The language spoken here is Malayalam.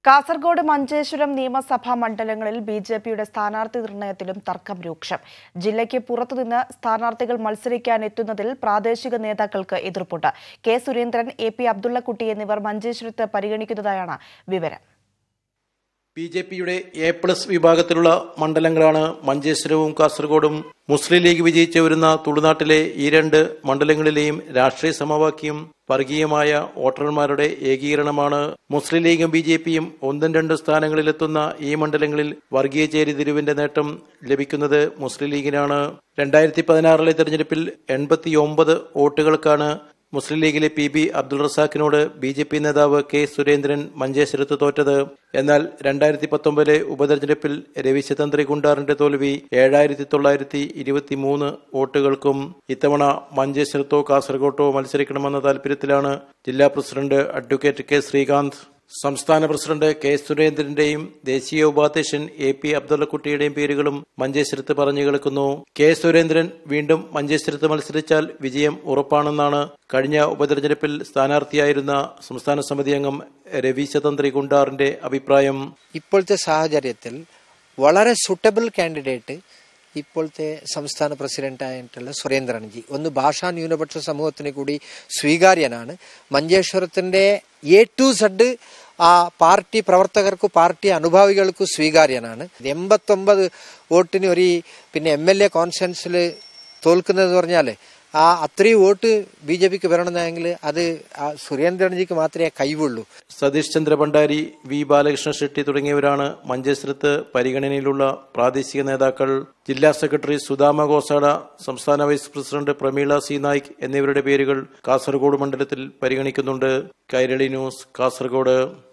കാസർഗോഡ് മഞ്ചേശ്വരം നിയമസഭാ മണ്ഡലങ്ങളിൽ ബിജെപിയുടെ സ്ഥാനാർത്ഥി നിർണയത്തിലും തർക്കം രൂക്ഷം. ജില്ലയ്ക്ക് പുറത്തുനിന്ന് സ്ഥാനാർത്ഥികൾ മത്സരിക്കാൻ എത്തുന്നതിൽ പ്രാദേശിക നേതാക്കൾക്ക് എതിർപ്പുണ്ട്. K Surendran, AP. അബ്ദുള്ളക്കുട്ടി എന്നിവർ മഞ്ചേശ്വരത്ത് പരിഗണിക്കുന്നതായാണ് വിവരം. ബിജെപിയുടെ A+ വിഭാഗത്തിലുള്ള മണ്ഡലങ്ങളാണ് മഞ്ചേശ്വരവും കാസർഗോഡും. മുസ്ലിം ലീഗ് വിജയിച്ചു വരുന്ന തുളുനാട്ടിലെ ഈ രണ്ട് മണ്ഡലങ്ങളിലെയും രാഷ്ട്രീയ സമവാക്യം വർഗീയമായ വോട്ടർമാരുടെ ഏകീകരണമാണ്. മുസ്ലിം ലീഗും ബിജെപിയും 1-2 സ്ഥാനങ്ങളിലെത്തുന്ന ഈ മണ്ഡലങ്ങളിൽ വർഗീയ ചേരിതിരിവിന്റെ നേട്ടം ലഭിക്കുന്നത് മുസ്ലിം ലീഗിനാണ്. 2016 തെരഞ്ഞെടുപ്പിൽ 89 വോട്ടുകൾക്കാണ് മുസ്ലിം ലീഗിലെ PB അബ്ദുൾ റസാഖിനോട് BJP നേതാവ് കെ സുരേന്ദ്രൻ മഞ്ചേശ്വരത്ത് തോറ്റത്. എന്നാൽ 2019 ഉപതെരഞ്ഞെടുപ്പിൽ രവിശതന്ത്രി കുണ്ടാറിന്റെ തോൽവി 7923 വോട്ടുകൾക്കും. ഇത്തവണ മഞ്ചേശ്വരത്തോ കാസർഗോട്ടോ മത്സരിക്കണമെന്ന താൽപര്യത്തിലാണ് ജില്ലാ പ്രസിഡന്റ് അഡ്വക്കേറ്റ് കെ ശ്രീകാന്ത്. സംസ്ഥാന പ്രസിഡന്റ് കെ സുരേന്ദ്രന്റെയും ദേശീയ ഉപാധ്യക്ഷൻ A.P. അബ്ദുള്ളക്കുട്ടിയുടെയും പേരുകളും മഞ്ചേശ്വരത്ത് പറഞ്ഞു കേൾക്കുന്നു. കെ സുരേന്ദ്രൻ വീണ്ടും മഞ്ചേശ്വരത്ത് മത്സരിച്ചാൽ വിജയം ഉറപ്പാണെന്നാണ് കഴിഞ്ഞ ഉപതെരഞ്ഞെടുപ്പിൽ സ്ഥാനാർത്ഥിയായിരുന്ന സംസ്ഥാന സമിതി അംഗം രവിശതന്ത്രി കുണ്ടാറിന്റെ അഭിപ്രായം. ഇപ്പോഴത്തെ സാഹചര്യത്തിൽ വളരെ സൂട്ടബിൾ കാൻഡിഡേറ്റ് ഇപ്പോഴത്തെ സംസ്ഥാന പ്രസിഡന്റായിട്ടുള്ള സുരേന്ദ്രൻജി. ഒന്ന് ഭാഷാ ന്യൂനപക്ഷ സമൂഹത്തിന് കൂടി സ്വീകാര്യനാണ്. മഞ്ചേശ്വരത്തിന്റെ A to Z ആ പാർട്ടി പ്രവർത്തകർക്കും പാർട്ടി അനുഭാവികൾക്കും സ്വീകാര്യനാണ്. 89 വോട്ടിന് ഒരു MLA കോൺഫറൻസിൽ തോൽക്കുന്നത് പറഞ്ഞാല് ആ അത്രയും വോട്ട് BJPക്ക് വരണമെന്നെങ്കിൽ അത് സുരേന്ദ്രൻജിക്ക് മാത്രമേ കഴിവുള്ളൂ. സതീഷ് ചന്ദ്ര ഭണ്ഡാരി, V. ബാലകൃഷ്ണ ഷെട്ടി തുടങ്ങിയവരാണ് മഞ്ചേശ്വരത്ത് പരിഗണനയിലുള്ള പ്രാദേശിക നേതാക്കൾ. ജില്ലാ സെക്രട്ടറി സുദാമ ഗോസാഡ, സംസ്ഥാന vice president Pramila C. Naik എന്നിവരുടെ പേരുകൾ കാസർഗോഡ് മണ്ഡലത്തിൽ പരിഗണിക്കുന്നുണ്ട്. കൈരളി ന്യൂസ്, കാസർഗോഡ്.